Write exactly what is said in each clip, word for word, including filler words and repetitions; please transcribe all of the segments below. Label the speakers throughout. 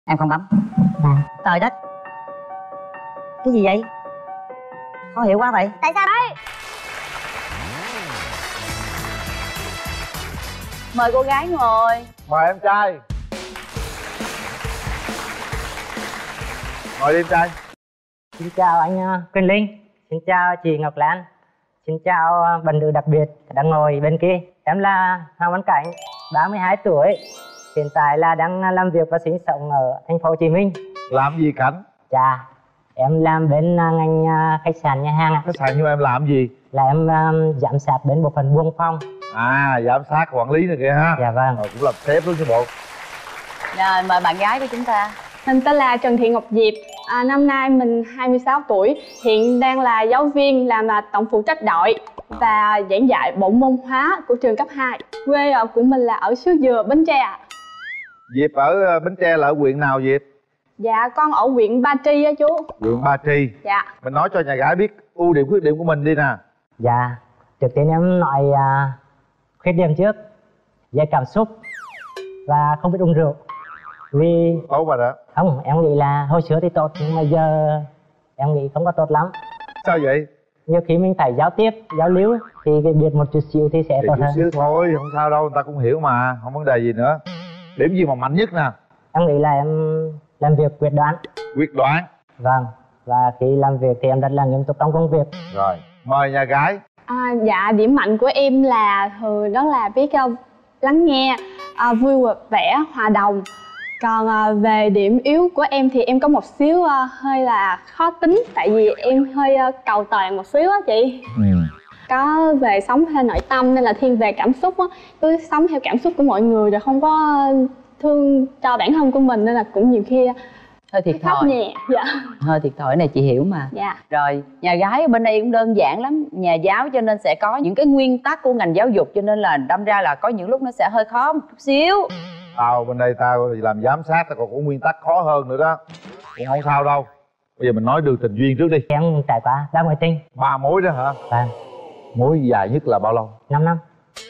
Speaker 1: Em không bấm. À. Trời đất, cái gì vậy? Khó hiểu quá vậy.
Speaker 2: Tại sao đấy?
Speaker 3: Mời cô gái ngồi.
Speaker 4: Mời em trai. Ngồi đi em trai.
Speaker 1: Xin chào anh Quyền Linh. Xin chào chị Ngọc Lan. Xin chào bạn nữ đặc biệt đang ngồi bên kia. Em là Hoàng Văn Cảnh, ba mươi hai tuổi. Hiện tại là đang làm việc và sinh sống ở thành phố Hồ Chí Minh.
Speaker 4: Làm gì Cảnh?
Speaker 1: Dạ, em làm bên ngành khách sạn nhà hàng.
Speaker 4: Khách sạn nhưng em làm gì?
Speaker 1: Là em um, giám sát bên bộ phận buôn phòng.
Speaker 4: À, giám sát quản lý này kìa ha.
Speaker 1: Dạ vâng.
Speaker 4: Rồi, cũng làm sếp luôn chứ bộ.
Speaker 3: Rồi, mời bạn gái của chúng ta.
Speaker 2: Mình tên là Trần Thị Ngọc Diệp, à, năm nay mình hai mươi sáu tuổi, hiện đang là giáo viên, làm là tổng phụ trách đội và giảng dạy bộ môn hóa của trường cấp hai. Quê ở của mình là ở xứ Dừa, Bến Tre.
Speaker 4: Diệp ở Bến Tre là ở huyện nào Diệp?
Speaker 2: Dạ, con ở huyện Ba Tri á chú.
Speaker 4: Huyện Ba Tri.
Speaker 2: Dạ.
Speaker 4: Mình nói cho nhà gái biết ưu điểm khuyết điểm của mình đi nè.
Speaker 1: Dạ, trước tiên em nói uh, khuyết điểm trước. Dễ cảm xúc và không biết uống rượu. Vì...
Speaker 4: Tốt rồi đó.
Speaker 1: Không, em nghĩ là hồi xưa thì tốt, nhưng mà giờ em nghĩ không có tốt lắm.
Speaker 4: Sao vậy?
Speaker 1: Nhiều khi mình phải giao tiếp, giao lưu thì cái biết một chút xíu thì sẽ
Speaker 4: thì
Speaker 1: tốt
Speaker 4: chút
Speaker 1: hơn.
Speaker 4: xíu thôi, không sao đâu, người ta cũng hiểu mà, không vấn đề gì nữa. Điểm gì mà mạnh nhất nè?
Speaker 1: Em nghĩ là em làm việc quyết đoán.
Speaker 4: Quyết đoán.
Speaker 1: Vâng, và khi làm việc thì em rất là nghiêm túc trong công việc.
Speaker 4: Rồi, mời nhà gái.
Speaker 2: À, dạ, điểm mạnh của em là thường đó là biết uh, lắng nghe, uh, vui vẻ, hòa đồng. Còn uh, về điểm yếu của em thì em có một xíu uh, hơi là khó tính. Tại vì em hơi uh, cầu toàn một xíu á chị.
Speaker 4: Ừ.
Speaker 2: Có về sống theo nội tâm nên là thiên về cảm xúc á. Cứ sống theo cảm xúc của mọi người rồi không có thương cho bản thân của mình, nên là cũng nhiều khi
Speaker 3: hơi thiệt
Speaker 2: khóc
Speaker 3: thòi.
Speaker 2: nhẹ. Dạ.
Speaker 3: Hơi thiệt thòi này chị hiểu mà.
Speaker 2: Dạ.
Speaker 3: Rồi, nhà gái ở bên đây cũng đơn giản lắm. Nhà giáo cho nên sẽ có những cái nguyên tắc của ngành giáo dục, cho nên là đâm ra là có những lúc nó sẽ hơi khó một chút xíu.
Speaker 4: Tao bên đây tao làm giám sát, tao còn có nguyên tắc khó hơn nữa đó. Cũng không sao đâu. Bây giờ mình nói đường tình duyên trước đi.
Speaker 1: Em trải qua ba mối tình.
Speaker 4: Ba mối đó hả?
Speaker 1: Vâng.
Speaker 4: Mối dài nhất là bao lâu?
Speaker 1: Năm năm.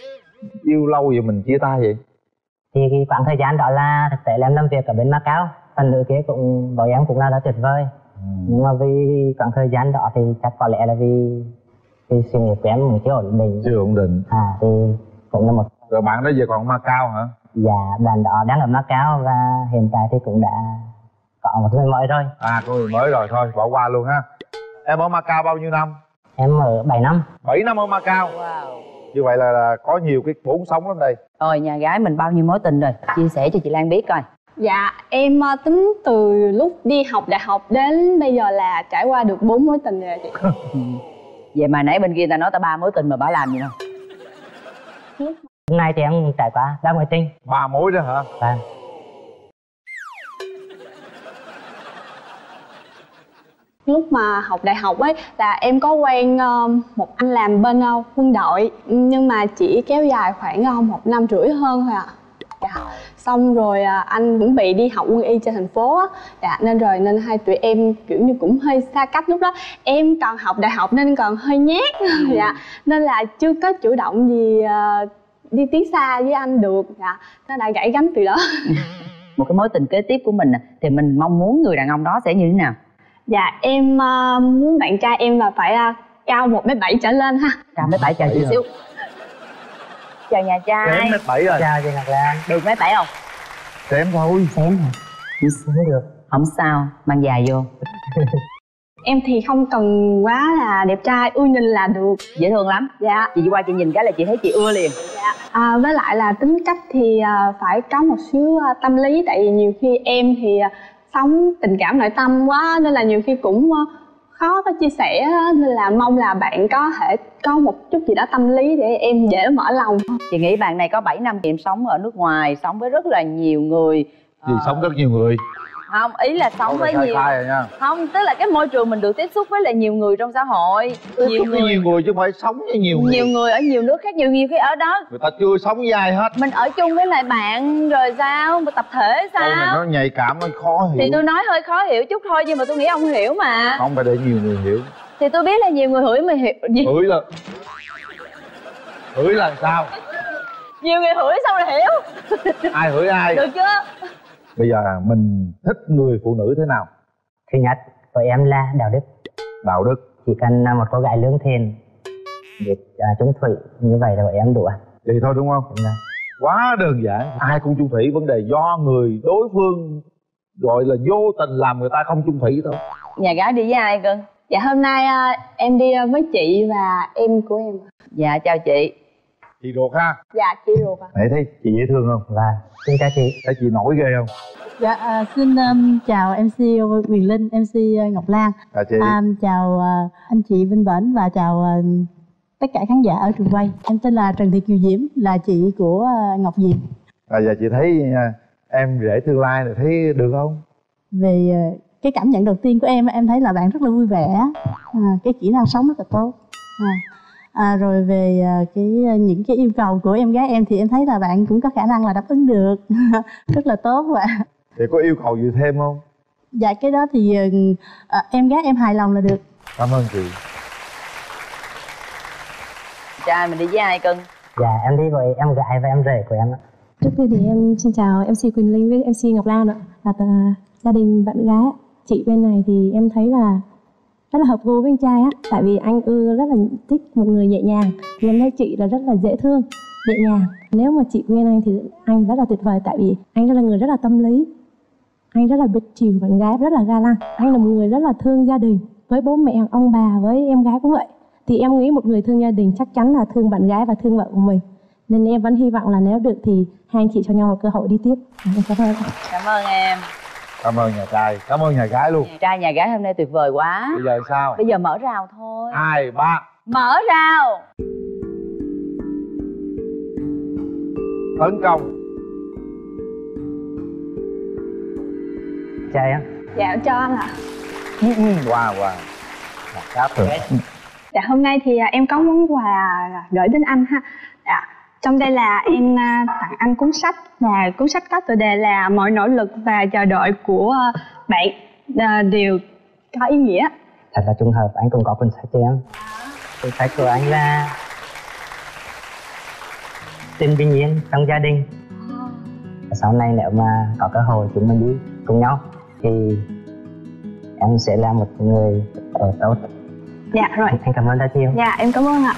Speaker 4: Yêu lâu vậy mình chia tay vậy?
Speaker 1: Thì cái khoảng thời gian đó là thực tế là em làm việc ở bên Macau. Phần nữ kia cũng với em cũng là rất tuyệt vời. Ừ. Nhưng mà vì khoảng thời gian đó thì chắc có lẽ là vì vì sự nghiệp của em cũng chưa ổn định.
Speaker 4: Chưa ổn định.
Speaker 1: À thì cũng là một.
Speaker 4: Rồi bạn đó giờ còn Macau hả?
Speaker 1: Dạ, bạn đó đang ở Macau và hiện tại thì cũng đã có một người mới rồi.
Speaker 4: À, có người mới rồi, thôi bỏ qua luôn ha. Em ở Macau bao nhiêu năm?
Speaker 1: Em ở bảy năm.
Speaker 4: bảy năm ở Macau.
Speaker 3: Wow.
Speaker 4: Như vậy là, là có nhiều cái vốn sống lắm đây.
Speaker 3: Rồi, nhà gái mình bao nhiêu mối tình rồi? Chia sẻ cho chị Lan biết coi.
Speaker 2: Dạ, em uh, tính từ lúc đi học đại học đến bây giờ là trải qua được bốn mối tình rồi chị.
Speaker 3: Vậy mà nãy bên kia ta nói ta ba mối tình mà bả làm gì đâu?
Speaker 1: Hôm nay thì em trải qua ba mối tình.
Speaker 4: Ba mối đó hả?
Speaker 1: Vâng.
Speaker 2: Lúc mà học đại học ấy là em có quen uh, một anh làm bên uh, quân đội, nhưng mà chỉ kéo dài khoảng uh, một năm rưỡi hơn thôi ạ. À. Dạ. Xong rồi uh, anh chuẩn bị đi học quân y trên thành phố á. Dạ, nên rồi nên hai tụi em kiểu như cũng hơi xa cách. Lúc đó em còn học đại học nên còn hơi nhát. Ừ. Dạ, nên là chưa có chủ động gì uh, đi tiến xa với anh được. Dạ, nó đã gãy gánh từ đó.
Speaker 3: Một cái mối tình kế tiếp của mình thì mình mong muốn người đàn ông đó sẽ như thế nào?
Speaker 2: Dạ, em uh, muốn bạn trai em là phải uh, cao một mét bảy trở lên ha.
Speaker 3: Cao mét bảy chờ chị xíu. Chào nhà trai.
Speaker 4: Kém mét bảy rồi.
Speaker 1: Chào chị Ngọc Lan.
Speaker 3: Được mét bảy không?
Speaker 4: Kém thôi.
Speaker 1: Xém hả? Xém được.
Speaker 3: Không sao, mang dài vô.
Speaker 2: Em thì không cần quá là đẹp trai, ưa nhìn là được.
Speaker 3: Dễ thương lắm.
Speaker 2: Dạ.
Speaker 3: Chị qua chị nhìn cái là chị thấy chị ưa liền.
Speaker 2: Dạ. À, với lại là tính cách thì uh, phải có một xíu uh, tâm lý. Tại vì nhiều khi em thì uh, sống tình cảm nội tâm quá, nên là nhiều khi cũng uh, khó có chia sẻ. Nên là mong là bạn có thể có một chút gì đó tâm lý để em dễ mở lòng.
Speaker 3: Chị nghĩ bạn này có bảy năm em sống ở nước ngoài, sống với rất là nhiều người.
Speaker 4: Gì uh... sống rất nhiều người?
Speaker 3: Không, ý là sống với nhiều
Speaker 4: rồi nha.
Speaker 3: Không, tức là cái môi trường mình được tiếp xúc với lại nhiều người trong xã hội.
Speaker 4: Nhiều người, nhiều người chứ không phải sống với nhiều người.
Speaker 3: Nhiều người ở nhiều nước khác, nhiều nhiều khi ở đó
Speaker 4: người ta chưa sống với ai hết.
Speaker 3: Mình ở chung với lại bạn rồi sao, mà tập thể sao?
Speaker 4: Câu này nó nhạy cảm, nó khó hiểu.
Speaker 3: Thì tôi nói hơi khó hiểu chút thôi, nhưng mà tôi nghĩ ông hiểu mà.
Speaker 4: Không phải để nhiều người hiểu.
Speaker 3: Thì tôi biết là nhiều người hửi mà hiểu gì?
Speaker 4: Hửi là hửi là sao?
Speaker 3: Nhiều người hửi sao là hiểu.
Speaker 4: Ai hửi ai?
Speaker 3: Được chưa?
Speaker 4: Bây giờ mình thích người phụ nữ thế nào?
Speaker 1: Thứ nhất của em là đạo đức.
Speaker 4: Đạo đức.
Speaker 1: Chỉ cần một cô gái lương thiện, biết uh, chung thủy, như vậy là của em đủ.
Speaker 4: Vậy thôi đúng không?
Speaker 1: Đúng rồi.
Speaker 4: Quá đơn giản. Ai cũng chung thủy, vấn đề do người đối phương gọi là vô tình làm người ta không chung thủy thôi.
Speaker 3: Nhà gái đi với ai cưng?
Speaker 2: Dạ hôm nay uh, em đi uh, với chị và em của em.
Speaker 3: Dạ chào chị.
Speaker 4: Chị ruột ha?
Speaker 2: Dạ chị ruột ạ.
Speaker 4: Mẹ thấy chị dễ thương không?
Speaker 1: Và xin chào chị.
Speaker 4: Thấy chị nổi ghê không?
Speaker 5: Dạ, à, xin um, chào em xê Quyền Linh, em xê Ngọc Lan.
Speaker 4: Chào chị.
Speaker 5: À, chào uh, anh chị Vinh Bển và chào uh, tất cả khán giả ở trường quay. Em tên là Trần Thị Kiều Diễm, là chị của uh, Ngọc Diệp.
Speaker 4: À, giờ chị thấy uh, em rể tương lai này thấy được không?
Speaker 5: Về uh, cái cảm nhận đầu tiên của em, em thấy là bạn rất là vui vẻ, à, cái kỹ năng sống rất là tốt. À, à, rồi về uh, cái những cái yêu cầu của em gái em thì em thấy là bạn cũng có khả năng là đáp ứng được rất là tốt và
Speaker 4: Chị có yêu cầu gì thêm không?
Speaker 5: dạ cái đó thì uh, em gái em hài lòng là được.
Speaker 4: Cảm ơn chị.
Speaker 3: Trai mình đi với ai cưng?
Speaker 1: Dạ em đi với em gái và em rể của em ạ.
Speaker 6: Trước tiên thì em xin chào em xê Quỳnh Linh với em xê Ngọc Lan ạ, là tờ, gia đình bạn gái. Chị bên này thì em thấy là rất là hợp gu với anh trai á, tại vì anh ưa rất là thích một người nhẹ nhàng, thì em thấy chị là rất là dễ thương, nhẹ nhàng. Nếu mà chị quen anh thì anh rất là tuyệt vời, tại vì anh rất là người rất là tâm lý, anh rất là biết chiều bạn gái, rất là ga lăng. Anh là một người rất là thương gia đình, với bố mẹ, ông bà, với em gái cũng vậy. Thì em nghĩ một người thương gia đình chắc chắn là thương bạn gái và thương vợ của mình. Nên em vẫn hy vọng là nếu được thì hai anh chị cho nhau một cơ hội đi tiếp. Em cảm ơn.
Speaker 3: Cảm ơn em.
Speaker 4: Cảm ơn nhà trai, cảm ơn nhà gái luôn.
Speaker 3: Trai nhà gái hôm nay tuyệt vời quá.
Speaker 4: Bây giờ sao?
Speaker 3: Bây giờ mở rào thôi.
Speaker 4: Hai, ba.
Speaker 3: Mở rào.
Speaker 4: Tấn công.
Speaker 1: Chào em.
Speaker 2: Dạ em cho anh ạ.
Speaker 4: Wow, wow. Đáp được.
Speaker 2: Dạ hôm nay thì em có món quà gửi đến anh ha. Dạ. Trong đây là em tặng anh cuốn sách, và cuốn sách có tựa đề là Mọi nỗ lực và chờ đợi của bạn đều có ý nghĩa.
Speaker 1: Thật là trùng hợp anh cũng có cuốn sách cho em. Cuốn sách của anh là Tình bình yên trong gia đình. Sau này nếu mà có cơ hội chúng mình đi cùng nhau thì em sẽ là một người ở tốt.
Speaker 2: Dạ rồi.
Speaker 1: Anh cảm ơn rất nhiều.
Speaker 2: Dạ em cảm ơn ạ.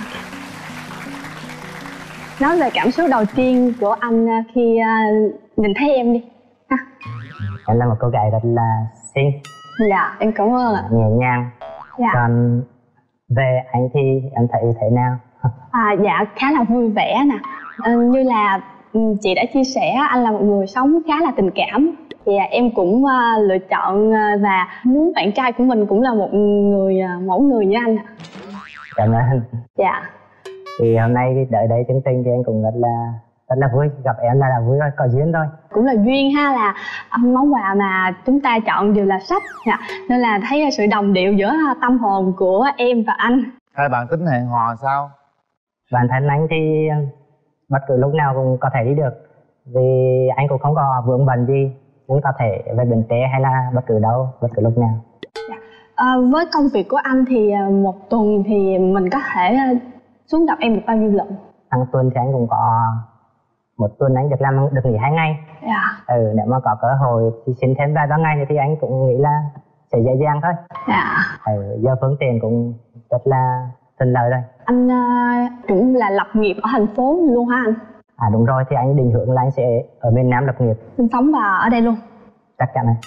Speaker 2: Nói về cảm xúc đầu tiên của anh khi nhìn thấy em đi ha.
Speaker 1: Em là một cô gái rất là xinh.
Speaker 2: Dạ em cảm ơn ạ.
Speaker 1: Nhẹ nhàng.
Speaker 2: Dạ.
Speaker 1: Còn về anh thì em thấy thế nào?
Speaker 2: À, dạ khá là vui vẻ nè. À, như là chị đã chia sẻ, anh là một người sống khá là tình cảm, thì em cũng uh, lựa chọn uh, và muốn bạn trai của mình cũng là một người uh, mẫu người như anh.
Speaker 1: Cảm ơn.
Speaker 2: Dạ.
Speaker 1: Thì hôm nay đợi đây chương trình thì anh cũng rất là rất là vui, gặp em là, là vui rồi, có duyên thôi.
Speaker 2: Cũng là duyên ha, là món quà mà chúng ta chọn đều là sách, dạ. Nên là thấy sự đồng điệu giữa tâm hồn của em và anh.
Speaker 4: Hai bạn tính hẹn hò sao?
Speaker 1: Bản thân anh thì bất cứ lúc nào cũng có thể đi được, vì anh cũng không có vướng bận gì, cũng có thể về Bến Tre hay là bất cứ đâu, bất cứ lúc nào.
Speaker 2: Dạ. À, với công việc của anh thì một tuần thì mình có thể xuống gặp em được bao nhiêu lần?
Speaker 1: Hàng tuần thì anh cũng có một tuần anh được làm được nghỉ hai ngày.
Speaker 2: Dạ.
Speaker 1: Ừ, nếu mà có cơ hội thì xin thêm vài ba ngày thì anh cũng nghĩ là sẽ dễ dàng thôi.
Speaker 2: Dạ.
Speaker 1: Ừ, giờ phương tiện cũng rất là thuận lợi rồi.
Speaker 2: Anh uh, cũng là lập nghiệp ở thành phố luôn hả anh?
Speaker 1: À đúng rồi, thì anh định hướng là anh sẽ ở miền Nam lập nghiệp.
Speaker 2: Sinh sống và ở đây luôn?
Speaker 1: Chắc chắn rồi.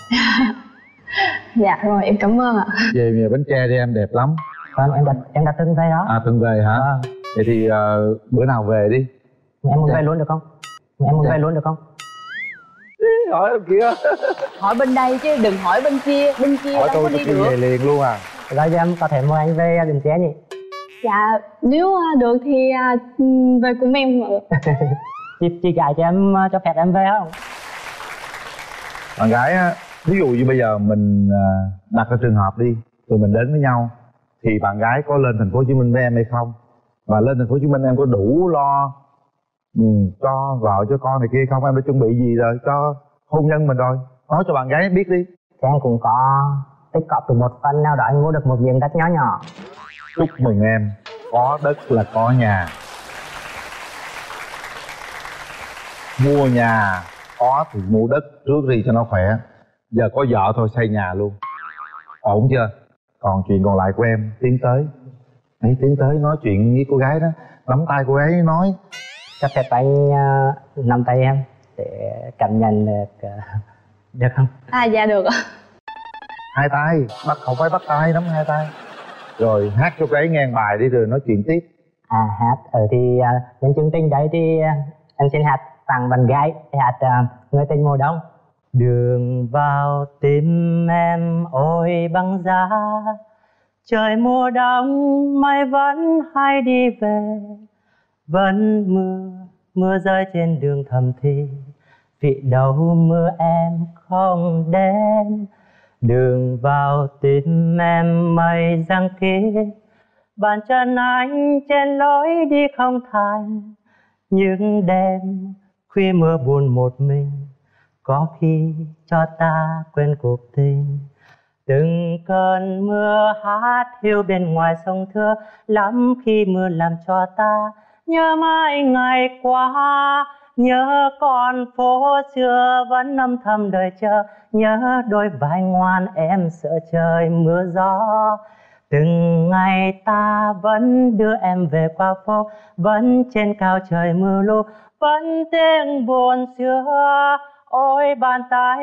Speaker 2: Dạ rồi, em cảm ơn ạ.
Speaker 4: Về về Bến Tre đi em, đẹp lắm.
Speaker 1: Vâng, em đã, em đã từng về đó.
Speaker 4: À từng về hả?
Speaker 1: Vâng.
Speaker 4: Vậy thì uh, bữa nào về đi.
Speaker 1: Em muốn
Speaker 4: Dạ.
Speaker 1: về luôn được không? Em muốn
Speaker 4: Dạ.
Speaker 1: về luôn được không?
Speaker 4: Hỏi em kia.
Speaker 3: Hỏi bên đây chứ đừng hỏi bên kia, bên kia
Speaker 4: Hỏi
Speaker 3: đâu có
Speaker 4: tôi
Speaker 3: đi
Speaker 4: tôi
Speaker 3: được.
Speaker 4: về liền luôn à?
Speaker 1: Rồi giờ em có thể mời anh về Bến Tre nhỉ?
Speaker 2: Dạ, nếu uh, được thì uh, về cùng em ạ.
Speaker 1: Chị, chị gái cho em uh, cho phép em về không?
Speaker 4: Bạn gái á, ví dụ như bây giờ mình uh, đặt ra trường hợp đi, tụi mình đến với nhau, thì bạn gái có lên thành phố Hồ Chí Minh với em hay không? Và lên thành phố Hồ Chí Minh em có đủ lo ừ, cho vợ cho con này kia không? Em đã chuẩn bị gì rồi cho hôn nhân mình rồi? Nói cho bạn gái biết đi.
Speaker 1: Thì em cũng có tích cóp từ một phần nào đó, anh mua được một miếng đất nhỏ nhỏ.
Speaker 4: Chúc mừng em, có đất là có nhà. Mua nhà, có khó thì mua đất trước đi cho nó khỏe. Giờ có vợ thôi xây nhà luôn. Ổn chưa? Còn chuyện còn lại của em tiến tới. Hãy tiến tới nói chuyện với cô gái đó, nắm tay cô gái nói.
Speaker 1: Cho phép anh uh, nắm tay em để cảm nhận được uh, được không?
Speaker 2: À dạ được ạ.
Speaker 4: Hai tay, bắt không phải bắt tay, nắm hai tay. Rồi hát cho cô ấy nghe bài đi rồi nói chuyện tiếp.
Speaker 1: À hát, ở thì uh, nhân chương trình đấy thì uh, em xin hát tặng bạn gái, hát uh, Người tình mùa đông. Đường vào tim em ôi băng giá, trời mùa đông mây vẫn hay đi về, vẫn mưa, mưa rơi trên đường thầm thì vì đâu mưa em không đến. Đường vào tim em mây giăng kín, bàn chân anh trên lối đi không thành. Những đêm khuya mưa buồn một mình, có khi cho ta quên cuộc tình. Từng cơn mưa hát hiu bên ngoài sông Thưa, lắm khi mưa làm cho ta nhớ mãi ngày qua. Nhớ con phố xưa vẫn âm thầm đợi chờ, nhớ đôi vai ngoan em sợ trời mưa gió. Từng ngày ta vẫn đưa em về qua phố, vẫn trên cao trời mưa lu, vẫn tiếng buồn xưa. Ôi bàn tay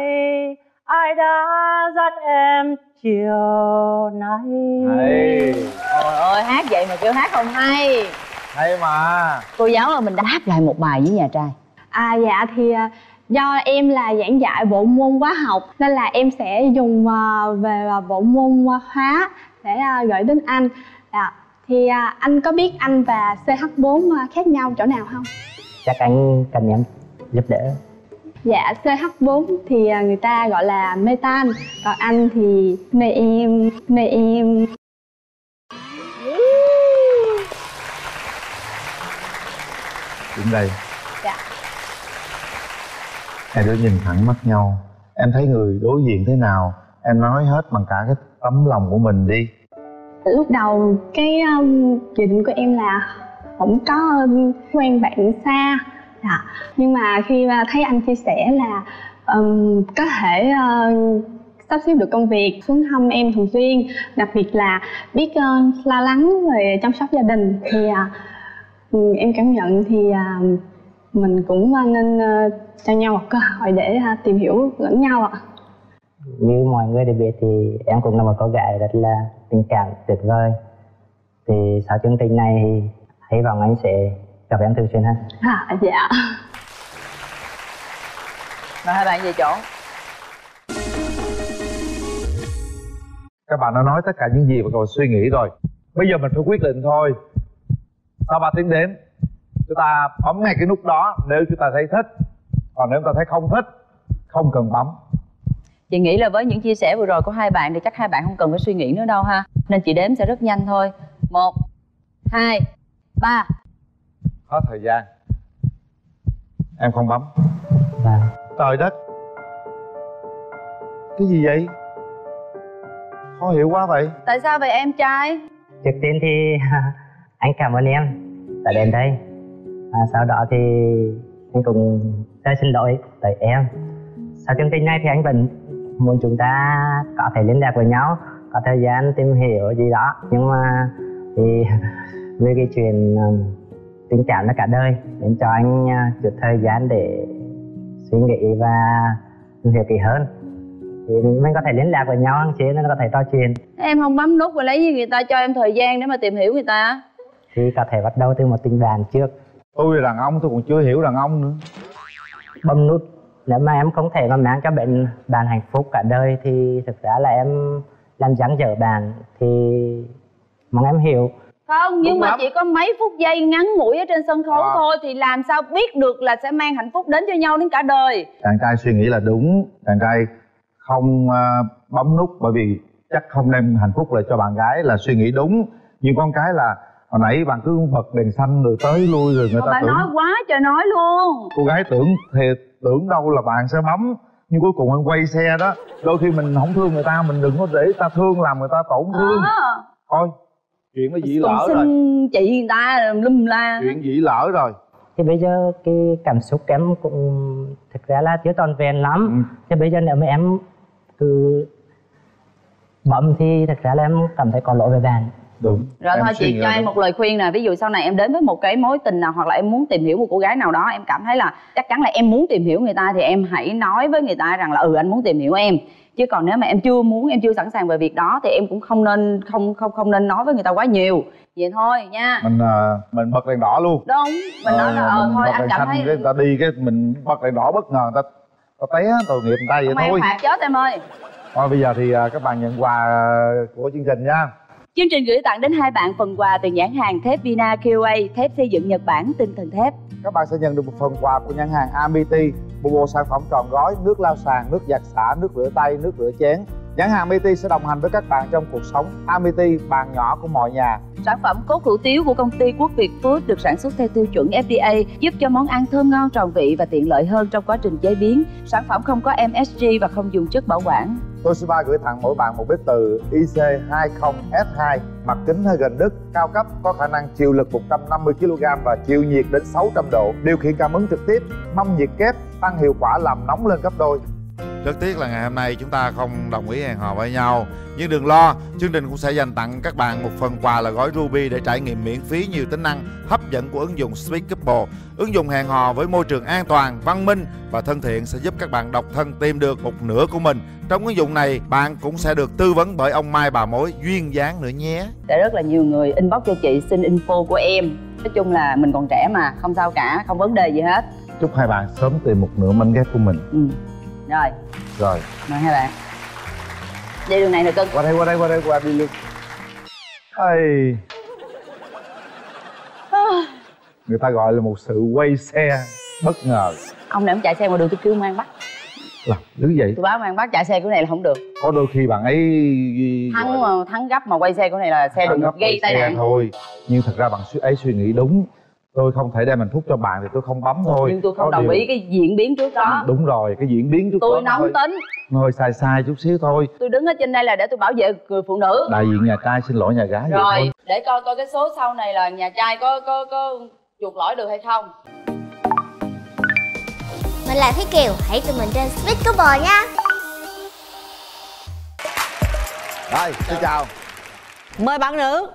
Speaker 1: ai đã dắt em chiều nay.
Speaker 4: Hay.
Speaker 3: Trời ơi, hát vậy mà kêu hát không hay.
Speaker 4: Hay mà.
Speaker 3: Cô giáo ơi, mình đáp lại một bài với nhà trai.
Speaker 2: À dạ thì à, do em là giảng dạy bộ môn hóa học nên là em sẽ dùng à, về à, bộ môn à, hóa để à, gửi đến anh. Dạ. Thì à, anh có biết anh và xê hát bốn à, khác nhau chỗ nào không?
Speaker 1: Chắc anh cần em giúp đỡ.
Speaker 2: Dạ, xê hát bốn thì à, người ta gọi là metan, còn anh thì nê em, nê em.
Speaker 4: Đứng đây.
Speaker 2: Dạ.
Speaker 4: Hai đứa nhìn thẳng mắt nhau. Em thấy người đối diện thế nào, em nói hết bằng cả cái tấm lòng của mình đi.
Speaker 2: Lúc đầu cái um, dự định của em là không có um, quen bạn xa. Dạ. Nhưng mà khi mà thấy anh chia sẻ là um, có thể uh, sắp xếp được công việc xuống thăm em thường xuyên, đặc biệt là biết uh, lo lắng về chăm sóc gia đình thì uh, em cảm nhận thì uh, mình cũng uh, nên uh, cho nhau một cơ hội để uh, tìm hiểu lẫn nhau ạ.
Speaker 1: Như mọi người đều biết thì em cũng là một cô gái rất là tình cảm tuyệt vời. Thì sau chương trình này thì hy vọng anh sẽ gặp em thường xuyên hơn.
Speaker 2: À, dạ.
Speaker 3: Mời hai bạn về chỗ.
Speaker 4: Các bạn đã nói tất cả những gì mà còn suy nghĩ rồi. Bây giờ mình phải quyết định thôi. Sau ba tiếng đếm, chúng ta bấm ngay cái nút đó nếu chúng ta thấy thích. Còn nếu chúng ta thấy không thích, không cần bấm.
Speaker 3: Chị nghĩ là với những chia sẻ vừa rồi của hai bạn thì chắc hai bạn không cần phải suy nghĩ nữa đâu ha. Nên chị đếm sẽ rất nhanh thôi. Một, hai, ba.
Speaker 4: Hết thời gian. Em không bấm.
Speaker 1: Vâng.
Speaker 4: Trời đất. Cái gì vậy? Khó hiểu quá vậy.
Speaker 3: Tại sao vậy em trai?
Speaker 1: Trước tiên thì anh cảm ơn em đã đến đây. À, sau đó thì anh cũng rất xin lỗi tới em. Sau chương trình này thì anh vẫn muốn chúng ta có thể liên lạc với nhau, có thời gian tìm hiểu gì đó. Nhưng mà thì về cái chuyện um, tình cảm là cả đời, nên cho anh uh, chút thời gian để suy nghĩ và tìm hiểu kỹ hơn. Thì mình có thể liên lạc với nhau hơn chứ, nên có thể trò chuyện.
Speaker 3: Em không bấm nút và lấy gì người ta cho em thời gian để mà tìm hiểu người ta?
Speaker 1: Thì có thể bắt đầu từ một tình bạn trước.
Speaker 4: Tôi là đàn ông, tôi còn chưa hiểu đàn ông nữa.
Speaker 1: Bấm nút. Nếu mà em không thể mà mang cho bạn bạn hạnh phúc cả đời thì thực ra là em làm dáng dở bạn, thì mong em hiểu.
Speaker 3: Không, nhưng
Speaker 4: Đúng
Speaker 3: mà
Speaker 4: lắm.
Speaker 3: chỉ có mấy phút giây ngắn ngủi ở trên sân khấu
Speaker 4: À.
Speaker 3: thôi thì làm sao biết được là sẽ mang hạnh phúc đến cho nhau đến cả đời.
Speaker 4: Chàng trai suy nghĩ là đúng. Chàng trai không uh, bấm nút bởi vì chắc không đem hạnh phúc lại cho bạn gái là suy nghĩ đúng. Nhưng con cái là hồi nãy bạn cứ bật đèn xanh rồi tới lui rồi người
Speaker 3: Mà
Speaker 4: ta
Speaker 3: bà
Speaker 4: tưởng
Speaker 3: nói quá trời nói luôn.
Speaker 4: cô gái tưởng thiệt, tưởng đâu là bạn sẽ bấm, nhưng cuối cùng em quay xe đó. Đôi khi mình không thương người ta, mình đừng có để người ta thương làm người ta tổn thương.
Speaker 3: À.
Speaker 4: Thôi chuyện nó dĩ
Speaker 3: Còn
Speaker 4: lỡ
Speaker 3: xin
Speaker 4: rồi,
Speaker 3: chị người ta lum la.
Speaker 4: chuyện dĩ lỡ rồi.
Speaker 1: thì bây giờ cái cảm xúc em cũng thực ra là chưa trọn vẹn lắm. Ừ. Thì bây giờ nếu mà em cứ bấm thì thực ra là em cảm thấy có lỗi với bạn.
Speaker 4: Đúng.
Speaker 3: Rồi em thôi chị cho em một lời khuyên nè, ví dụ sau này em đến với một cái mối tình nào hoặc là em muốn tìm hiểu một cô gái nào đó, em cảm thấy là chắc chắn là em muốn tìm hiểu người ta thì em hãy nói với người ta rằng là ừ anh muốn tìm hiểu em. Chứ còn nếu mà em chưa muốn, em chưa sẵn sàng về việc đó thì em cũng không nên không không không nên nói với người ta quá nhiều. Vậy thôi nha.
Speaker 4: Mình uh, mình bật đèn đỏ luôn.
Speaker 3: Đúng, mình nói là ờ thôi anh cảm thấy
Speaker 4: cái người ta đi cái mình bật đèn đỏ bất ngờ người ta có té tội nghiệp người ta vậy thôi.
Speaker 3: Em phạt chết em ơi.
Speaker 4: Thôi bây giờ thì uh, các bạn nhận quà của chương trình nha.
Speaker 3: Chương trình gửi tặng đến hai bạn phần quà từ nhãn hàng thép Vina Q A, thép xây dựng Nhật Bản tinh thần thép.
Speaker 4: Các bạn sẽ nhận được một phần quà của nhãn hàng Amity, một bộ sản phẩm trọn gói nước lau sàn, nước giặt xả, nước rửa tay, nước rửa chén. Nhãn hàng Amity sẽ đồng hành với các bạn trong cuộc sống. Amity, bàn nhỏ của mọi nhà.
Speaker 3: Sản phẩm cốt hủ tiếu của công ty Quốc Việt Food được sản xuất theo tiêu chuẩn F D A, giúp cho món ăn thơm ngon tròn vị và tiện lợi hơn trong quá trình chế biến. Sản phẩm không có M S G và không dùng chất bảo quản.
Speaker 4: Toshiba gửi tặng mỗi bạn một bếp từ I C hai mươi S hai, mặt kính hơi gần đứt, cao cấp, có khả năng chịu lực một trăm năm mươi ki lô gam và chịu nhiệt đến sáu trăm độ, điều khiển cảm ứng trực tiếp, mâm nhiệt kép, tăng hiệu quả làm nóng lên gấp đôi. Rất tiếc là ngày hôm nay chúng ta không đồng ý hẹn hò với nhau. Nhưng đừng lo, chương trình cũng sẽ dành tặng các bạn một phần quà là gói Ruby để trải nghiệm miễn phí nhiều tính năng hấp dẫn của ứng dụng Sweet Couple. Ứng dụng hẹn hò với môi trường an toàn, văn minh và thân thiện sẽ giúp các bạn độc thân tìm được một nửa của mình. Trong ứng dụng này, bạn cũng sẽ được tư vấn bởi ông Mai bà mối duyên dáng nữa nhé.
Speaker 3: Sẽ rất là nhiều người inbox cho chị xin info của em. Nói chung là mình còn trẻ mà, không sao cả, không vấn đề gì hết.
Speaker 4: Chúc hai bạn sớm tìm một nửa mảnh ghép của mình.
Speaker 3: Ừ. Rồi.
Speaker 4: Rồi.
Speaker 3: Mời hai bạn. Đi đường này nè cưng.
Speaker 4: Qua đây, qua đây, qua đây, qua đi luôn. Ây. Người ta gọi là một sự quay xe bất ngờ.
Speaker 3: Ông này ông chạy xe ngoài đường tôi kêu mang bắt.
Speaker 4: Là thứ vậy?
Speaker 3: Tôi báo mang bắt chạy xe của này là không được.
Speaker 4: Có đôi khi bạn ấy
Speaker 3: thắng mà thắng gấp mà quay xe của này là xe đừng gây tai nạn
Speaker 4: thôi. Nhưng thật ra bạn ấy suy nghĩ đúng. Tôi không thể đem hạnh phúc cho bạn thì tôi không bấm thôi.
Speaker 3: Nhưng tôi không
Speaker 4: có
Speaker 3: đồng
Speaker 4: điều...
Speaker 3: ý cái diễn biến trước đó.
Speaker 4: Đúng rồi, cái diễn biến trước
Speaker 3: tôi
Speaker 4: đó
Speaker 3: nóng
Speaker 4: hơi...
Speaker 3: tính.
Speaker 4: Hơi sai sai chút xíu thôi.
Speaker 3: Tôi đứng ở trên đây là để tôi bảo vệ người phụ nữ.
Speaker 4: Đại diện nhà trai xin lỗi nhà gái.
Speaker 3: Rồi,
Speaker 4: vậy thôi.
Speaker 3: Để coi coi cái số sau này là nhà trai có có có chuộc lỗi được hay không.
Speaker 7: Mình là Thúy Kiều, hãy tụi mình trên Sweet Couple nha.
Speaker 4: Rồi, xin chào.
Speaker 8: Mời bạn nữ.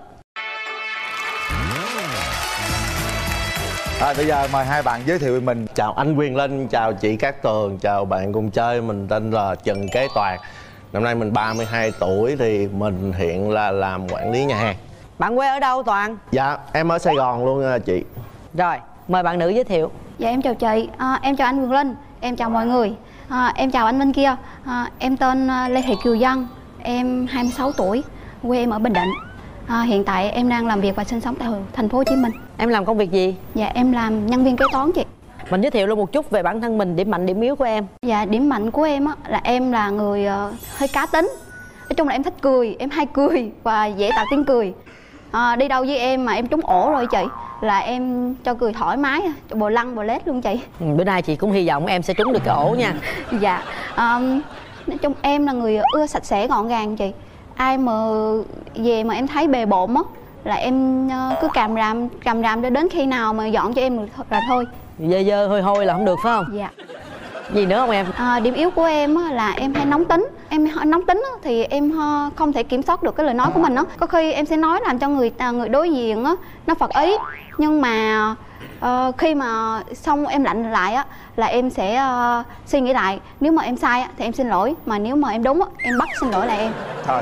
Speaker 4: À, bây giờ mời hai bạn giới thiệu về mình.
Speaker 8: Chào anh Quyền Linh, chào chị Cát Tường, chào bạn cùng chơi. Mình tên là Trần Kế Toàn. Năm nay mình ba mươi hai tuổi thì mình hiện là làm quản lý nhà hàng.
Speaker 9: Bạn quê ở đâu Toàn?
Speaker 8: Dạ, em ở Sài Gòn luôn chị.
Speaker 9: Rồi, mời bạn nữ giới thiệu.
Speaker 10: Dạ em chào chị, à, em chào anh Quyền Linh, em chào mọi người, à, em chào anh bên kia, à, em tên Lê Thị Kiều Dân, em hai mươi sáu tuổi, quê em ở Bình Định. À, hiện tại em đang làm việc và sinh sống tại thành phố Hồ Chí Minh.
Speaker 9: Em làm công việc gì?
Speaker 10: Dạ em làm nhân viên kế toán chị.
Speaker 9: Mình giới thiệu luôn một chút về bản thân mình, điểm mạnh điểm yếu của em.
Speaker 10: Dạ điểm mạnh của em á, là em là người uh, hơi cá tính. Nói chung là em thích cười, em hay cười và dễ tạo tiếng cười. À, đi đâu với em mà em trúng ổ rồi chị là em cho cười thoải mái, cho bò lăn bò lết luôn chị.
Speaker 9: Ừ, bữa nay chị cũng hy vọng em sẽ trúng được cái ổ nha.
Speaker 10: Dạ um, nói chung em là người ưa sạch sẽ gọn gàng chị. Ai mà về mà em thấy bề bộn á là em uh, cứ càm ràm càm ràm cho đến khi nào mà dọn cho em được là thôi.
Speaker 9: Dơ dơ hôi hôi là không được phải không?
Speaker 10: Dạ.
Speaker 9: Gì nữa không em?
Speaker 10: À, điểm yếu của em á, là em hay nóng tính. Em nóng tính á, thì em không thể kiểm soát được cái lời nói của mình á. Có khi em sẽ nói làm cho người người đối diện á nó phật ý, nhưng mà uh, khi mà xong em lạnh lại á là em sẽ uh, suy nghĩ lại. Nếu mà em sai á, thì em xin lỗi, mà nếu mà em đúng á, em bắt xin lỗi là em.
Speaker 8: Thôi.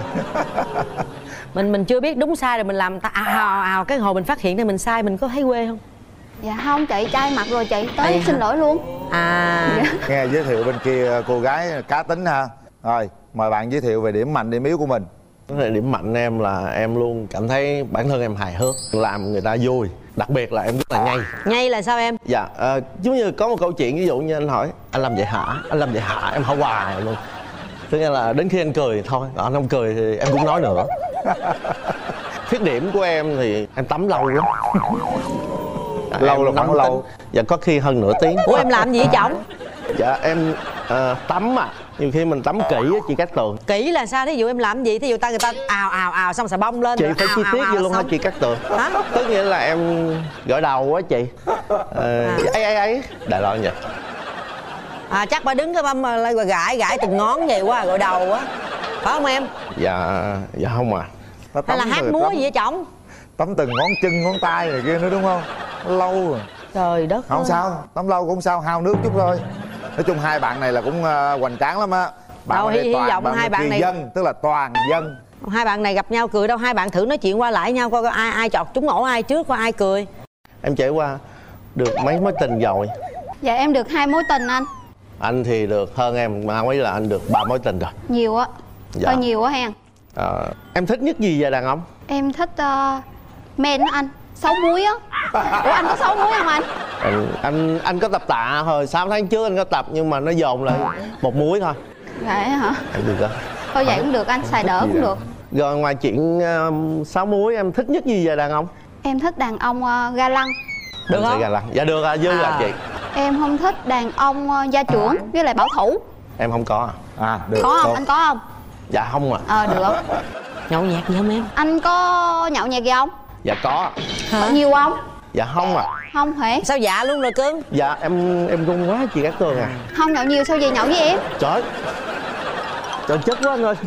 Speaker 9: mình mình chưa biết đúng sai rồi mình làm ta ào ào ào cái hồi mình phát hiện ra mình sai, mình có thấy quê không?
Speaker 10: Dạ không chị, chai mặt rồi chị, tới à, xin lỗi luôn.
Speaker 9: À
Speaker 10: dạ.
Speaker 4: Nghe giới thiệu bên kia cô gái cá tính ha. Rồi mời bạn giới thiệu về điểm mạnh điểm yếu của mình.
Speaker 8: Điểm mạnh em là em luôn cảm thấy bản thân em hài hước, làm người ta vui. Đặc biệt là em rất là nhây.
Speaker 9: Nhây là sao em?
Speaker 8: Dạ, à, giống như có một câu chuyện ví dụ như anh hỏi anh làm vậy hả? Anh làm vậy hả? Em hỏi hoài luôn. Tức là đến khi anh cười thôi, anh không cười thì em cũng nói nữa. Khuyết điểm của em thì em tắm lâu lắm. Dạ,
Speaker 4: lâu là khoảng lâu.
Speaker 8: Dạ có khi hơn nửa tiếng.
Speaker 9: Ủa em làm gì vậy chồng?
Speaker 8: Dạ em uh, tắm à Nhiều khi mình tắm kỹ á chị Cát Tường.
Speaker 9: Kỹ là sao? Thí dụ em làm gì? Thí dụ ta người ta ào ào ào xong xà bông lên.
Speaker 8: Chị
Speaker 9: rồi
Speaker 8: phải
Speaker 9: ào,
Speaker 8: chi tiết
Speaker 9: ào,
Speaker 8: vậy
Speaker 9: ào,
Speaker 8: luôn hả
Speaker 9: xong.
Speaker 8: chị Cát Tường?
Speaker 9: Hả?
Speaker 8: Tức nghĩa là em gội đầu á chị. Ờ,
Speaker 9: À.
Speaker 8: ấy ấy ấy đại loại vậy.
Speaker 9: À chắc bà đứng cái băm mà lại gãi gãi từng ngón vậy quá gội đầu á. Phải không em?
Speaker 8: Dạ dạ không à.
Speaker 9: Hay là hát múa gì vậy chồng?
Speaker 11: Tắm từng ngón chân ngón tay này kia nữa đúng không? Lâu rồi.
Speaker 9: Trời đất
Speaker 11: Không
Speaker 9: ơi.
Speaker 11: sao, tắm lâu cũng không sao, hao nước chút thôi. Nói chung hai bạn này là cũng uh, hoành tráng lắm á.
Speaker 9: Đâu, hy- hy vọng hai bạn này-
Speaker 11: dân, tức là toàn dân.
Speaker 9: Hai bạn này gặp nhau cười đâu, hai bạn thử nói chuyện qua lại nhau coi coi ai ai chọt trúng ổ ai trước coi ai cười.
Speaker 8: Em trải qua được mấy mối tình rồi.
Speaker 10: Dạ em được hai mối tình anh.
Speaker 8: Anh thì được hơn em, mà nghĩ là anh được ba mối tình rồi.
Speaker 10: Nhiều á.
Speaker 8: Dạ.
Speaker 10: Hơi nhiều á hen.
Speaker 8: À, em thích nhất gì về đàn ông?
Speaker 10: Em thích uh, men á anh. Sáu múi á. Ủa anh có sáu múi không anh?
Speaker 8: anh anh anh có tập tạ hồi sáu tháng trước anh có tập nhưng mà nó dồn lại một muối thôi.
Speaker 10: Vậy hả?
Speaker 8: Em được đó.
Speaker 10: Thôi vậy cũng được anh, xài đỡ cũng được.
Speaker 8: Rồi ngoài chuyện um, sáu muối em thích nhất gì về đàn ông?
Speaker 10: Em thích đàn ông uh, ga lăng.
Speaker 9: Được
Speaker 8: Em
Speaker 9: không?
Speaker 8: Gà lăng. Dạ được à, dư à.
Speaker 9: À.
Speaker 8: Chị.
Speaker 10: Em không thích đàn ông uh, gia trưởng với lại bảo thủ.
Speaker 8: Em không có à?
Speaker 11: À được.
Speaker 10: Có không?
Speaker 11: Tốt.
Speaker 10: Anh có không?
Speaker 8: Dạ không à.
Speaker 10: Ờ được.
Speaker 9: Nhậu nhẹt gì không em?
Speaker 10: Anh có nhậu nhẹt gì không?
Speaker 8: Dạ có.
Speaker 10: Hả? Nhiều không?
Speaker 8: Dạ không à.
Speaker 10: Không hề.
Speaker 9: Sao dạ luôn rồi cưng?
Speaker 8: Dạ em em run quá chị Cát Tường à.
Speaker 10: Không nhậu nhiều sao về nhậu với em?
Speaker 8: Trời. Trời chất quá anh ơi.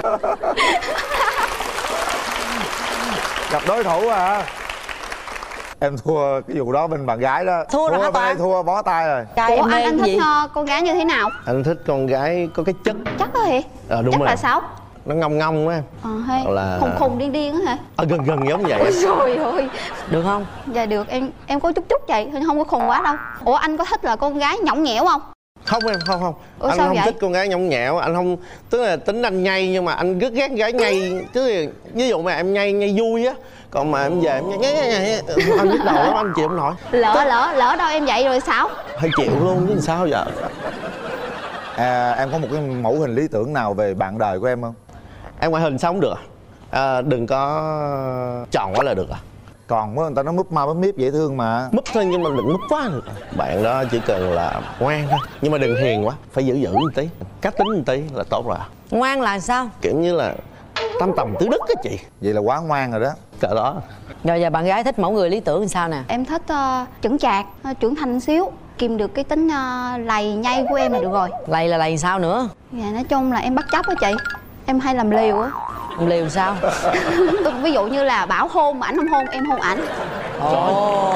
Speaker 11: Gặp đối thủ à. Em thua cái vụ đó bên bạn gái đó.
Speaker 9: Thua rồi hả
Speaker 11: bên đây
Speaker 9: ta?
Speaker 11: thua bó tay rồi.
Speaker 9: Trai
Speaker 10: Ủa
Speaker 9: em
Speaker 10: anh
Speaker 9: mê
Speaker 10: anh
Speaker 9: cái
Speaker 10: thích
Speaker 9: gì?
Speaker 10: uh, con gái như thế nào?
Speaker 8: Anh thích con gái có cái chất.
Speaker 10: Chắc đó hả?
Speaker 8: Ờ đúng
Speaker 10: Chắc
Speaker 8: rồi.
Speaker 10: là sao?
Speaker 8: Nó ngông ngông á em.
Speaker 10: Ờ hay.
Speaker 8: Là-
Speaker 10: Khùng khùng điên điên á hả?
Speaker 8: Ờ gần gần giống vậy.
Speaker 10: Ôi trời ơi.
Speaker 9: Được không?
Speaker 10: Dạ được, em em có chút chút vậy thôi, không có khùng quá đâu. Ủa anh có thích là con gái nhõng nhẽo không?
Speaker 8: Không em không không.
Speaker 10: Ủa,
Speaker 8: anh
Speaker 10: sao
Speaker 8: không
Speaker 10: vậy?
Speaker 8: thích con gái nhõng nhẽo, anh không, tức là tính anh nhây nhưng mà anh rất ghét gái nhây. Chứ ví dụ mà em nhây nhây vui á, còn mà em về em nhây nhây nhây nhây, anh nhức đầu lắm, anh chịu không nổi.
Speaker 10: Lỡ lỡ lỡ đâu em vậy rồi sao?
Speaker 8: Hơi chịu luôn chứ sao giờ.
Speaker 11: À, em có một cái mẫu hình lý tưởng nào về bạn đời của em không?
Speaker 8: Em ngoại hình sao không được à, đừng có tròn quá là được à.
Speaker 11: Còn quá người ta nói múp ma múp miếp dễ thương mà.
Speaker 8: Múp thôi nhưng mà đừng múp quá được. Bạn đó chỉ cần là ngoan thôi, nhưng mà đừng hiền quá, phải giữ giữ một tí, cá tính một tí là tốt rồi.
Speaker 9: Ngoan là sao?
Speaker 8: Kiểu như là tam tầm tứ đức á chị.
Speaker 11: Vậy là quá ngoan rồi đó.
Speaker 8: Cỡ đó.
Speaker 9: Rồi giờ bạn gái thích mẫu người lý tưởng làm sao nè?
Speaker 10: Em thích uh, chững chạc, uh, trưởng thành xíu, kìm được cái tính uh, lầy nhây của em là được rồi.
Speaker 9: Lầy là lầy sao nữa?
Speaker 10: Dạ nói chung là em bất chấp á chị. Em hay làm liều á.
Speaker 9: Làm liều sao?
Speaker 10: Ví dụ như là bảo hôn mà ảnh không hôn, em hôn ảnh.
Speaker 9: Ồ.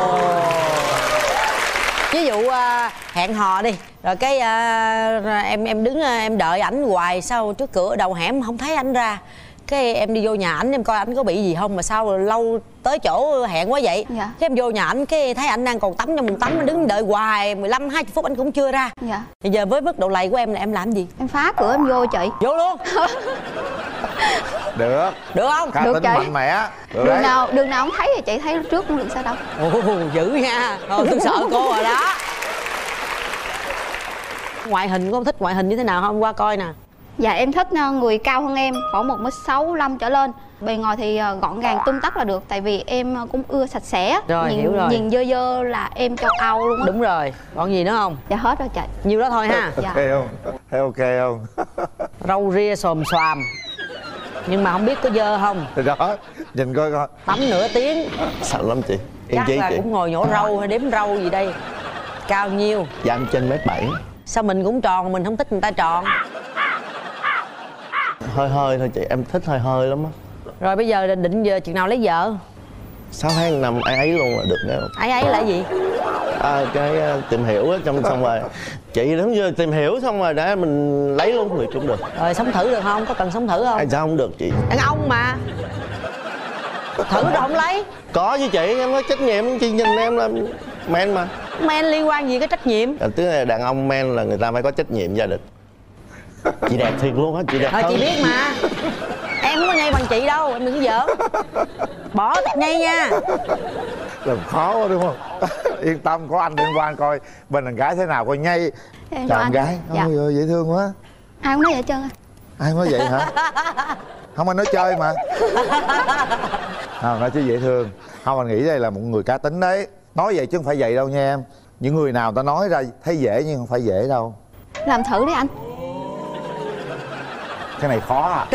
Speaker 9: Ví dụ uh, hẹn hò đi, rồi cái uh, em em đứng uh, em đợi ảnh hoài, sau trước cửa đầu hẻm không thấy ảnh ra, cái em đi vô nhà ảnh em coi ảnh có bị gì không, mà sao rồi lâu tới chỗ hẹn quá vậy.
Speaker 10: Dạ.
Speaker 9: Cái em vô nhà ảnh cái thấy ảnh đang còn tắm trong bồn tắm, anh đứng đợi hoài mười lăm hai mươi phút anh cũng chưa ra.
Speaker 10: Dạ.
Speaker 9: Thì giờ với mức độ lầy của em là em làm gì?
Speaker 10: Em phá cửa em vô chị.
Speaker 9: Vô luôn.
Speaker 11: Được.
Speaker 9: Được không?
Speaker 11: Cá
Speaker 10: Được
Speaker 11: tính
Speaker 10: chị.
Speaker 11: mạnh mẽ. Được
Speaker 10: Đường
Speaker 11: đấy.
Speaker 10: nào đường nào không thấy thì chị thấy trước cũng được sao đâu.
Speaker 9: Ồ dữ nha. Thôi tôi sợ cô rồi đó. Ngoại hình có thích ngoại hình như thế nào không, qua coi nè.
Speaker 10: Dạ em thích uh, người cao hơn em, khoảng một mét sáu lăm trở lên. Bề ngoài thì uh, gọn gàng tươm tất là được, tại vì em uh, cũng ưa sạch sẽ.
Speaker 9: Rồi,
Speaker 10: nhìn,
Speaker 9: hiểu rồi.
Speaker 10: Nhìn dơ dơ là em châu Âu luôn á.
Speaker 9: Đúng rồi, còn gì nữa không?
Speaker 10: Dạ hết rồi chị.
Speaker 9: Nhiêu đó thôi ha.
Speaker 10: Dạ.
Speaker 11: Ok không? Thấy ok không?
Speaker 9: Râu ria xồm xoàm, nhưng mà không biết có dơ không.
Speaker 11: Thì đó, nhìn coi coi.
Speaker 9: Tắm nửa tiếng
Speaker 8: Sợ lắm chị. Yên
Speaker 9: chắc
Speaker 8: chí
Speaker 9: là
Speaker 8: chị.
Speaker 9: cũng ngồi nhổ râu hay đếm râu gì đây. Cao nhiêu?
Speaker 8: Dạ em trên mét bảy.
Speaker 9: Sao mình cũng tròn, mình không thích người ta tròn.
Speaker 8: Hơi hơi thôi chị, em thích hơi hơi lắm á.
Speaker 9: Rồi bây giờ định giờ chừng nào lấy vợ?
Speaker 8: Sáu tháng năm ai ấy luôn là được nếu.
Speaker 9: Ấy ấy là gì?
Speaker 8: À, cái uh, tìm hiểu á, trong xong rồi chị đúng giờ tìm hiểu xong rồi để mình lấy luôn thì cũng được.
Speaker 9: Rồi sống thử được không? Có cần sống thử không?
Speaker 8: Ai sao không được chị?
Speaker 9: Đàn ông mà. Thử rồi không lấy.
Speaker 8: Có với chị, em có trách nhiệm, chị nhìn em là men mà.
Speaker 9: Men liên quan gì cái trách nhiệm?
Speaker 8: À, tức là đàn ông men là người ta phải có trách nhiệm gia đình. Chị đẹp thiệt luôn á, chị đẹp
Speaker 9: Thôi
Speaker 8: hơn.
Speaker 9: chị biết mà. Em không có nhây bằng chị đâu, em đừng giỡn. Bỏ thật nhây nha.
Speaker 11: Làm khó quá đúng không? Yên tâm, có anh liên quan coi bên đàn gái thế nào coi nhây.
Speaker 10: Em
Speaker 11: Chào
Speaker 10: chào
Speaker 11: em
Speaker 10: anh.
Speaker 11: gái.
Speaker 10: Dạ.
Speaker 11: Ôi ơi, dễ thương quá.
Speaker 10: Ai cũng nói vậy hết trơn á.
Speaker 11: Ai nói vậy hả? Không, anh nói chơi mà. Không, nói chứ dễ thương. Không, anh nghĩ đây là một người cá tính đấy. Nói vậy chứ không phải vậy đâu nha em. Những người nào ta nói ra thấy dễ nhưng không phải dễ đâu.
Speaker 10: Làm thử đi anh.
Speaker 11: Cái này khó à.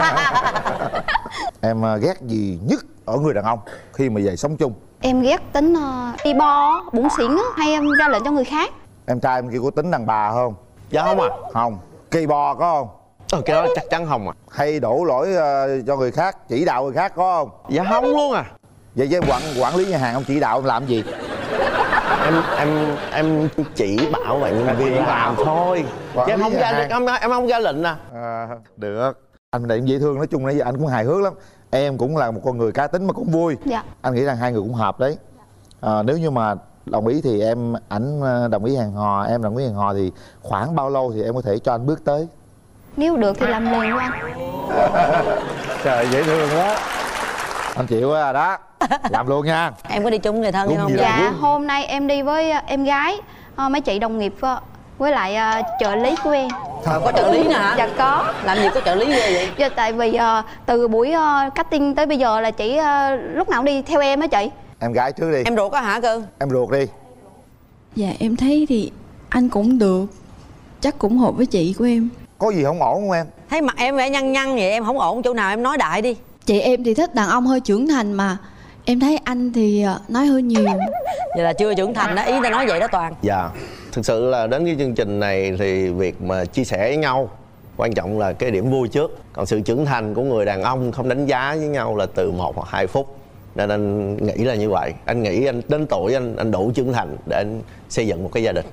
Speaker 11: Em ghét gì nhất ở người đàn ông khi mà về sống chung?
Speaker 10: Em ghét tính uh, đi bo, bủn xỉn á, hay em ra lệnh cho người khác.
Speaker 11: Em trai em kia có tính đàn bà không?
Speaker 8: Dạ không à.
Speaker 11: Không. Kỳ bò có không?
Speaker 8: Ờ, cái đó chắc chắn không à.
Speaker 11: Hay đổ lỗi uh, cho người khác, chỉ đạo người khác có không?
Speaker 8: Dạ không luôn à.
Speaker 11: Vậy với quản quản lý nhà hàng ông chỉ đạo em làm gì?
Speaker 8: em em em chỉ bảo vậy nhân viên làm thôi, chứ em không ra em, em không ra lệnh à.
Speaker 11: À được. Anh này cũng dễ thương, nói chung nãy giờ anh cũng hài hước lắm. Em cũng là một con người cá tính mà cũng vui.
Speaker 10: Dạ.
Speaker 11: Anh nghĩ rằng hai người cũng hợp đấy. À, nếu như mà đồng ý thì em, ảnh đồng ý hẹn hò, em đồng ý hẹn hò thì khoảng bao lâu thì em có thể cho anh bước tới?
Speaker 10: Nếu được thì làm liền luôn anh.
Speaker 11: Trời dễ thương quá. Anh chịu rồi đó. Làm luôn nha.
Speaker 9: Em có đi chung người thân hay không?
Speaker 10: Dạ hôm nay em đi với em gái, mấy chị đồng nghiệp với lại uh, trợ lý của em.
Speaker 9: Thôi có trợ lý nè hả?
Speaker 10: Dạ có.
Speaker 9: Làm gì có trợ lý ghê vậy?
Speaker 10: Dạ tại vì uh, từ buổi uh, casting tới bây giờ là chị uh, lúc nào cũng đi theo em á chị.
Speaker 11: Em gái trước đi.
Speaker 9: Em ruột á hả Cưng?
Speaker 11: Em ruột đi.
Speaker 12: Dạ em thấy thì anh cũng được, chắc cũng hợp với chị của em.
Speaker 11: Có gì không ổn không em?
Speaker 9: Thấy mặt em vẻ nhăn nhăn vậy, em không ổn chỗ nào em nói đại đi.
Speaker 12: Chị em thì thích đàn ông hơi trưởng thành mà em thấy anh thì nói hơi nhiều.
Speaker 9: Vậy là chưa trưởng thành đó, ý ta nói vậy đó Toàn.
Speaker 8: Dạ, thực sự là đến cái chương trình này thì việc mà chia sẻ với nhau quan trọng là cái điểm vui trước. Còn sự trưởng thành của người đàn ông không đánh giá với nhau là từ một hoặc hai phút. Nên anh nghĩ là như vậy. Anh nghĩ anh đến tuổi anh anh đủ trưởng thành để anh xây dựng một cái gia đình.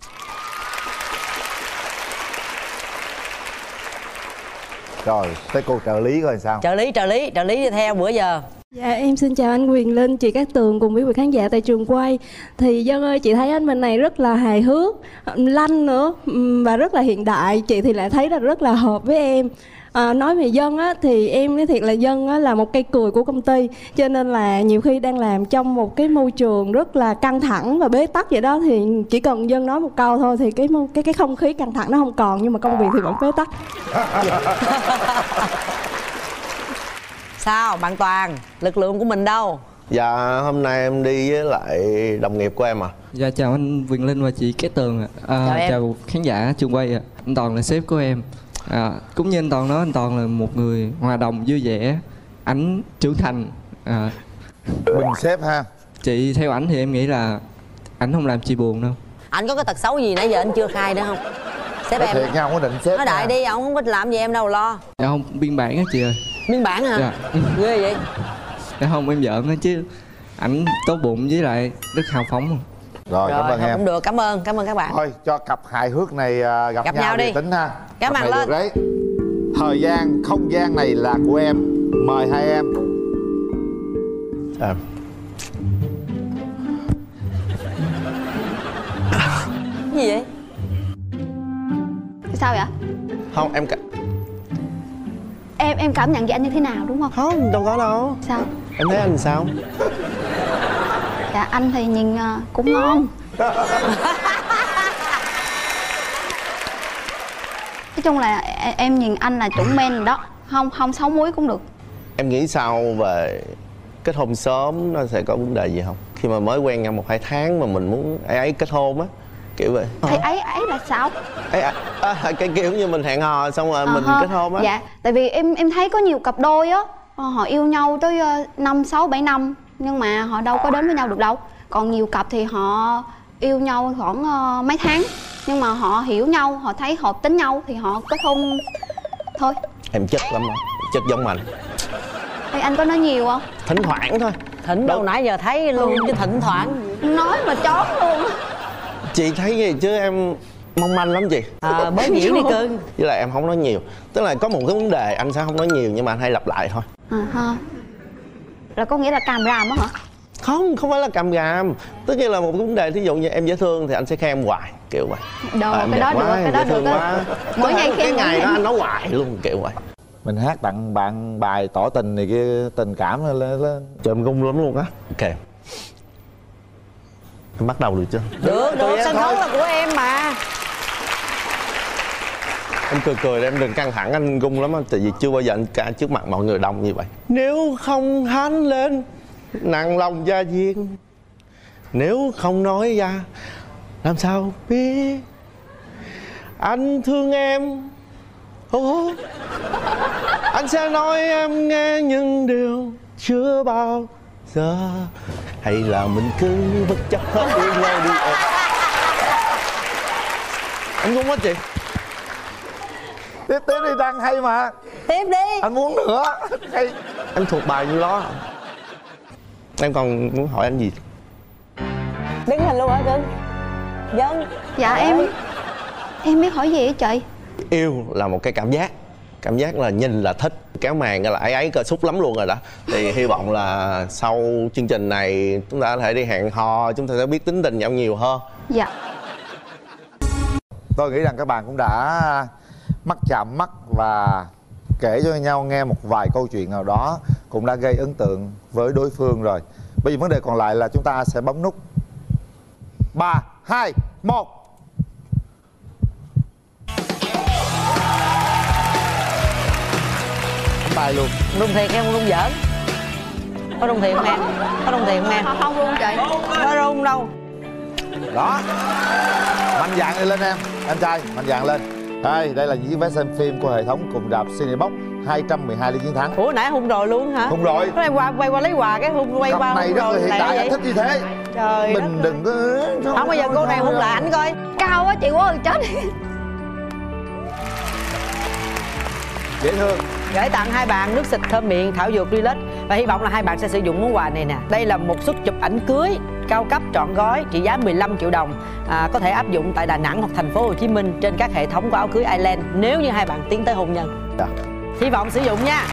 Speaker 11: Rồi, tới cô trợ lý coi sao?
Speaker 9: Trợ lý, trợ lý, trợ lý đi theo bữa giờ.
Speaker 6: Dạ em xin chào anh Quyền Linh, chị Cát Tường cùng quý vị khán giả tại trường quay. Thì Dân ơi, chị thấy anh bên này rất là hài hước, lanh nữa và rất là hiện đại. Chị thì lại thấy là rất là hợp với em. À, nói về Dân á, thì em nói thiệt là Dân á, là một cây cười của công ty. Cho nên là nhiều khi đang làm trong một cái môi trường rất là căng thẳng và bế tắc vậy đó, thì chỉ cần Dân nói một câu thôi thì cái cái cái không khí căng thẳng nó không còn, nhưng mà công việc thì vẫn bế tắc.
Speaker 9: Sao bạn Toàn, lực lượng của mình đâu?
Speaker 8: Dạ hôm nay em đi với lại đồng nghiệp của em à.
Speaker 13: Dạ chào anh Quyền Linh và chị Cát Tường ạ. À, chào, chào khán giả trường quay ạ. Anh Toàn là sếp của em. À, cũng như anh Toàn nói, anh Toàn là một người hòa đồng vui vẻ, ảnh trưởng thành. À,
Speaker 11: Bình sếp ha.
Speaker 13: Chị theo ảnh thì em nghĩ là ảnh không làm chị buồn đâu.
Speaker 9: Anh có cái tật xấu gì nãy giờ anh chưa khai nữa không? Sếp em
Speaker 11: thiệt nha, không có định sếp
Speaker 9: nói đại
Speaker 11: nha.
Speaker 9: đi, ông không có làm gì em đâu lo.
Speaker 13: Dạ không, biên bản á chị ơi.
Speaker 9: Biên bản hả?
Speaker 13: Dạ.
Speaker 9: Ghê vậy.
Speaker 13: Dạ không, em giỡn á chứ ảnh tốt bụng với lại rất hào phóng.
Speaker 11: Rồi,
Speaker 9: Rồi
Speaker 11: cảm ơn em.
Speaker 9: cũng được, cảm ơn, cảm ơn các bạn.
Speaker 11: Thôi cho cặp hài hước này uh, gặp,
Speaker 9: Gặp
Speaker 11: nhau,
Speaker 9: nhau
Speaker 11: đi.
Speaker 9: đi.
Speaker 11: Tính ha.
Speaker 9: Cảm
Speaker 11: Cặp
Speaker 9: ơn
Speaker 11: này
Speaker 9: lên.
Speaker 11: được đấy. Thời gian, không gian này là của em. Mời hai em.
Speaker 8: À.
Speaker 9: Cái gì vậy?
Speaker 10: Sao vậy?
Speaker 8: Không, em cả...
Speaker 10: Em em cảm nhận về anh như thế nào đúng không?
Speaker 8: Không, đâu có đâu.
Speaker 10: Sao?
Speaker 8: Em thấy anh sao?
Speaker 10: Dạ anh thì nhìn uh, cũng ngon. Nói chung là em nhìn anh là chuẩn men rồi đó. Không, không sáu muối cũng được.
Speaker 8: Em nghĩ sao về kết hôn sớm nó sẽ có vấn đề gì không? Khi mà mới quen nhau một hai tháng mà mình muốn ấy ấy kết hôn á, kiểu vậy.
Speaker 10: Thì ấy ấy là sao?
Speaker 8: Ấy à, à, cái kiểu như mình hẹn hò xong rồi à, mình
Speaker 10: ha.
Speaker 8: kết hôn á.
Speaker 10: Dạ, tại vì em em thấy có nhiều cặp đôi á, họ yêu nhau tới năm, sáu, bảy năm nhưng mà họ đâu có đến với nhau được đâu. Còn nhiều cặp thì họ yêu nhau khoảng uh, mấy tháng nhưng mà họ hiểu nhau, họ thấy hợp tính nhau thì họ kết hôn thôi.
Speaker 8: Em chất lắm mà, chất giống mình.
Speaker 10: Thì anh có nói nhiều không?
Speaker 8: Thỉnh thoảng thôi.
Speaker 9: Thỉnh đâu nãy giờ thấy luôn chứ thỉnh thoảng.
Speaker 10: Nói mà chón luôn.
Speaker 8: Chị thấy gì chứ em mong manh lắm chị.
Speaker 9: À, bớt nhiễu đi Cưng.
Speaker 8: Với lại em không nói nhiều. Tức là có một cái vấn đề anh sẽ không nói nhiều nhưng mà anh hay lặp lại thôi.
Speaker 10: À ha. Là có nghĩa là càm ràm á hả?
Speaker 8: Không, không phải là càm ràm. Tức là một cái vấn đề, thí dụ như em dễ thương thì anh sẽ khen em hoài, kiểu vậy.
Speaker 10: Đồ,
Speaker 8: à,
Speaker 10: cái đó được, cái đó được á. Mỗi ngày
Speaker 8: cái
Speaker 10: khen
Speaker 8: ngày đó anh nói hoài luôn, kiểu vậy.
Speaker 11: Mình hát tặng bạn bài tỏ tình này kia, tình cảm lên lên.
Speaker 8: Trời em rung lắm luôn á. Ok. Em bắt đầu được chưa?
Speaker 9: Được, được, sân khấu là của em mà.
Speaker 8: Em cười cười em đừng căng thẳng, anh rung lắm á. Tại vì chưa bao giờ anh ca trước mặt mọi người đông như vậy. Nếu không hán lên nặng lòng gia duyên, nếu không nói ra làm sao biết anh thương em Ô, anh sẽ nói em nghe những điều chưa bao giờ, hay là mình cứ bất chấp hết yêu nhau đi em. Anh cũng hết chị.
Speaker 11: Tiếp tiếp đi Đăng, hay mà.
Speaker 9: Tiếp đi.
Speaker 11: Anh muốn nữa. Hay.
Speaker 8: Em thuộc bài như đó. Em còn muốn hỏi anh gì?
Speaker 9: Đứng hình luôn hả cưng? Dân.
Speaker 10: Dạ em em biết hỏi gì hả chị?
Speaker 8: Yêu là một cái cảm giác, cảm giác là nhìn là thích, kéo màn là ấy ấy cơ xúc lắm luôn rồi đó. Thì hy vọng là sau chương trình này chúng ta có thể đi hẹn hò, chúng ta sẽ biết tính tình nhau nhiều hơn.
Speaker 10: Dạ.
Speaker 11: Tôi nghĩ rằng các bạn cũng đã mắt chạm mắt và kể cho nhau nghe một vài câu chuyện nào đó, cũng đã gây ấn tượng với đối phương rồi. Bây giờ vấn đề còn lại là chúng ta sẽ bấm nút ba, hai, một. Bài luôn.
Speaker 9: Rung thiệt em, không rung giỡn. Có rung thiệt không em? Có rung thiệt không em?
Speaker 10: Không rung chị.
Speaker 9: Không có rung đâu.
Speaker 11: Đó. Mạnh dạn đi lên em. Anh trai, mạnh dạn lên. Đây, đây là những chiếc vé xem phim của hệ thống cùng rạp Cinebox, hai trăm mười hai ly chiến thắng.
Speaker 9: Ủa nãy hung rồi luôn hả?
Speaker 11: Hung rồi.
Speaker 9: Nó em qua quay qua lấy quà cái hung quay
Speaker 11: Cặp
Speaker 9: qua
Speaker 11: này
Speaker 9: hung
Speaker 11: rất
Speaker 9: rồi
Speaker 11: là hiện đại, anh thích như thế.
Speaker 9: Trời
Speaker 11: mình
Speaker 9: đất
Speaker 11: đừng có.
Speaker 9: Không bao giờ cô này hung lại ảnh coi.
Speaker 10: Cao quá chị quá rồi chết.
Speaker 11: Dễ thương.
Speaker 9: Gửi tặng hai bạn nước xịt thơm miệng thảo dược Relax và hy vọng là hai bạn sẽ sử dụng món quà này nè. Đây là một suất chụp ảnh cưới cao cấp trọn gói trị giá mười lăm triệu đồng, à, có thể áp dụng tại Đà Nẵng hoặc thành phố Hồ Chí Minh trên các hệ thống của áo cưới Island nếu như hai bạn tiến tới hôn nhân. Hy vọng sử dụng nha.